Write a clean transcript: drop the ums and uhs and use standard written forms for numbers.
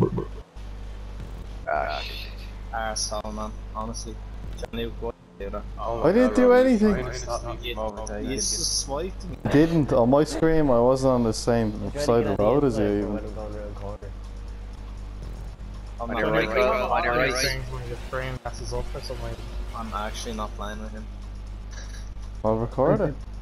Ah, shit. Arsehole, man. Honestly. Johnny, what did you do that? Oh I didn't do anything. He's just swiped me. I didn't. On my screen, I wasn't on the same side of the road as you even. When I'm going around corner. I'm On not your right, playing with him. on your right. When your frame messes up or something. I'm actually not playing with him. I'll record it.